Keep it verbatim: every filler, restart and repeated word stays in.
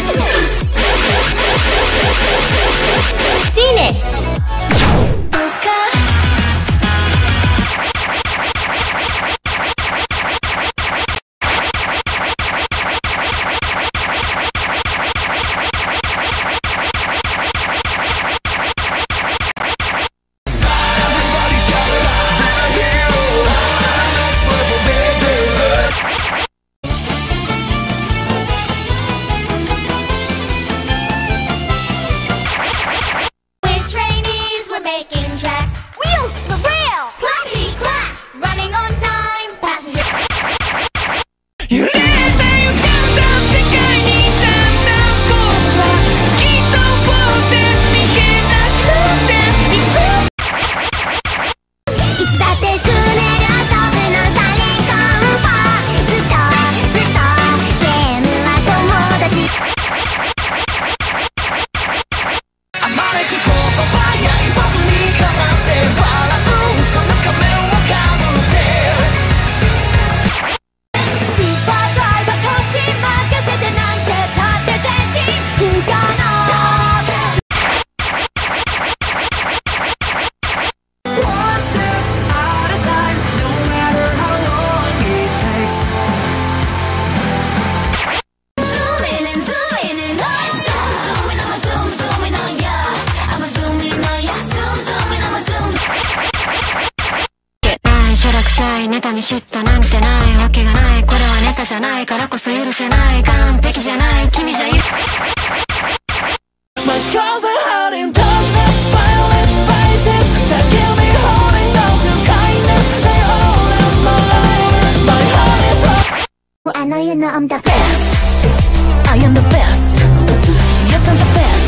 妬み嫉妬なんてないわけがない。これはネタじゃないからこそ許せない。完璧じゃない君じゃいる。 My scars are hiding darkness, violent spaces that keep me holding on to kindness. They all in my life. My heart is hot. I know you know I'm the best. I am the best. Yes, I'm the best.